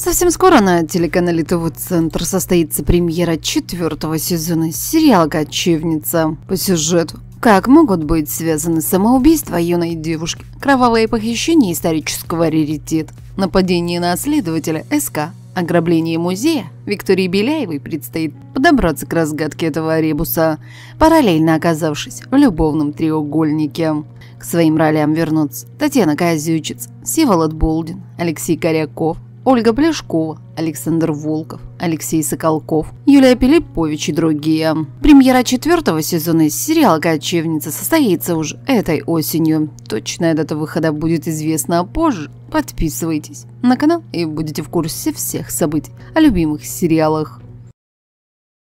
Совсем скоро на телеканале ТВ-центр состоится премьера 4-го сезона сериала «Кочевница». По сюжету, как могут быть связаны самоубийство юной девушки, кровавое похищение исторического раритета, нападение на следователя СК, ограбление музея, Виктории Беляевой предстоит подобраться к разгадке этого ребуса, параллельно оказавшись в любовном треугольнике. К своим ролям вернутся Татьяна Козючиц, Всеволод Болдин, Алексей Коряков, Ольга Пляшкова, Александр Волков, Алексей Соколков, Юлия Пилипович и другие. Премьера 4-го сезона сериала «Кочевница» состоится уже этой осенью. Точная дата выхода будет известна позже. Подписывайтесь на канал и будете в курсе всех событий о любимых сериалах.